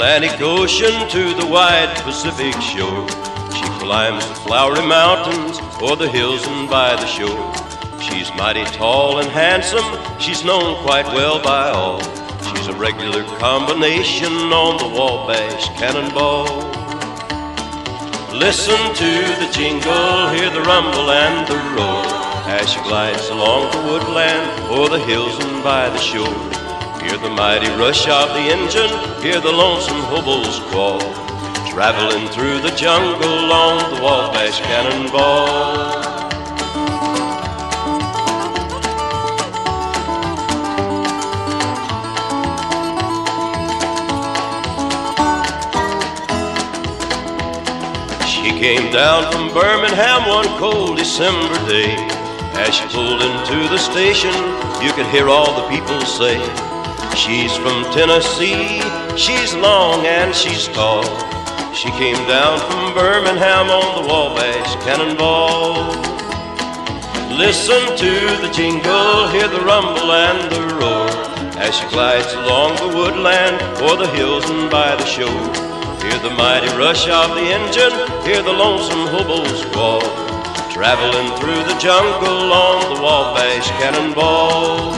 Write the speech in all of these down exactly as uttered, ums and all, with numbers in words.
Atlantic Ocean to the wide Pacific shore. She climbs the flowery mountains or the hills and by the shore. She's mighty tall and handsome, she's known quite well by all. She's a regular combination on the Wabash Cannonball. Listen to the jingle, hear the rumble and the roar, as she glides along the woodland or the hills and by the shore. Hear the mighty rush of the engine, hear the lonesome hobo's call, traveling through the jungle on the Wabash Cannonball. She came down from Birmingham one cold December day. As she pulled into the station, you could hear all the people say, she's from Tennessee, she's long and she's tall. She came down from Birmingham on the Wabash Cannonball. Listen to the jingle, hear the rumble and the roar, as she glides along the woodland or the hills and by the shore. Hear the mighty rush of the engine, hear the lonesome hobo's squall, traveling through the jungle on the Wabash Cannonball.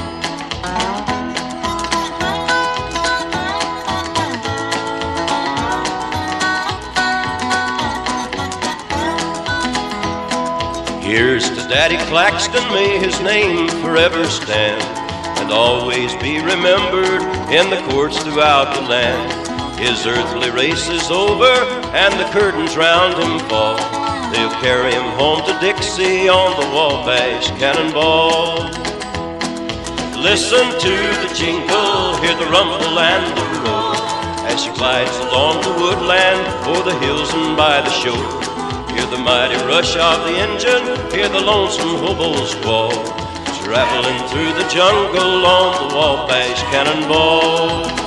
Here's to Daddy Claxton, may his name forever stand, and always be remembered in the courts throughout the land. His earthly race is over, and the curtains round him fall. They'll carry him home to Dixie on the Wabash Cannonball. Listen to the jingle, hear the rumble and the roar, as she glides along the woodland or the hills and by the shore. Hear the mighty rush of the engine, hear the lonesome hobo's squall, traveling through the jungle on the Wabash Cannonball.